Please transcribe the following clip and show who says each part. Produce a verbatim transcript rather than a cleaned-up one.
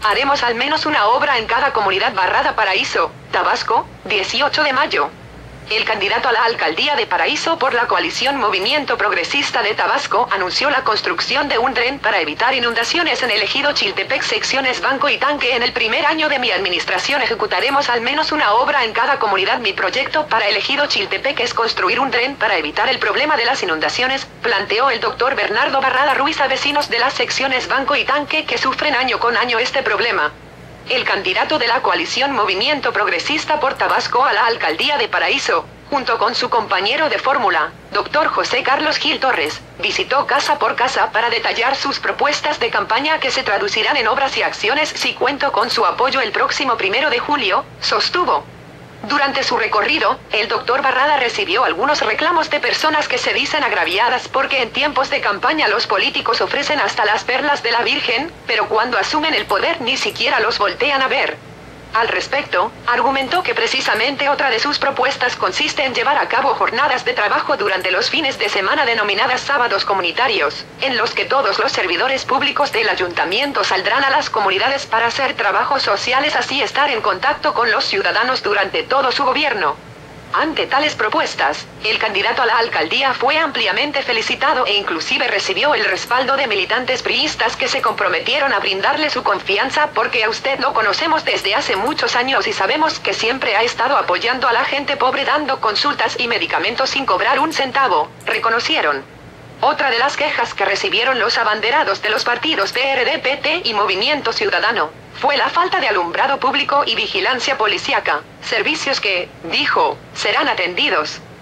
Speaker 1: Haremos al menos una obra en cada comunidad barrada Paraíso, Tabasco, dieciocho de mayo. El candidato a la alcaldía de Paraíso por la coalición Movimiento Progresista de Tabasco anunció la construcción de un dren para evitar inundaciones en el ejido Chiltepec secciones Banco y Tanque. En el primer año de mi administración ejecutaremos al menos una obra en cada comunidad. Mi proyecto para el ejido Chiltepec es construir un dren para evitar el problema de las inundaciones, planteó el doctor Bernardo Barrada Ruiz a vecinos de las secciones Banco y Tanque que sufren año con año este problema. El candidato de la coalición Movimiento Progresista por Tabasco a la alcaldía de Paraíso, junto con su compañero de fórmula, doctor José Carlos Gil Torres, visitó casa por casa para detallar sus propuestas de campaña que se traducirán en obras y acciones si cuento con su apoyo el próximo primero de julio, sostuvo. Durante su recorrido, el doctor Barrada recibió algunos reclamos de personas que se dicen agraviadas porque en tiempos de campaña los políticos ofrecen hasta las perlas de la Virgen, pero cuando asumen el poder ni siquiera los voltean a ver. Al respecto, argumentó que precisamente otra de sus propuestas consiste en llevar a cabo jornadas de trabajo durante los fines de semana denominadas sábados comunitarios, en los que todos los servidores públicos del ayuntamiento saldrán a las comunidades para hacer trabajos sociales, así estar en contacto con los ciudadanos durante todo su gobierno. Ante tales propuestas, el candidato a la alcaldía fue ampliamente felicitado e inclusive recibió el respaldo de militantes priistas que se comprometieron a brindarle su confianza porque a usted lo conocemos desde hace muchos años y sabemos que siempre ha estado apoyando a la gente pobre dando consultas y medicamentos sin cobrar un centavo, reconocieron. Otra de las quejas que recibieron los abanderados de los partidos P R D, P T y Movimiento Ciudadano fue la falta de alumbrado público y vigilancia policíaca, servicios que, dijo, serán atendidos.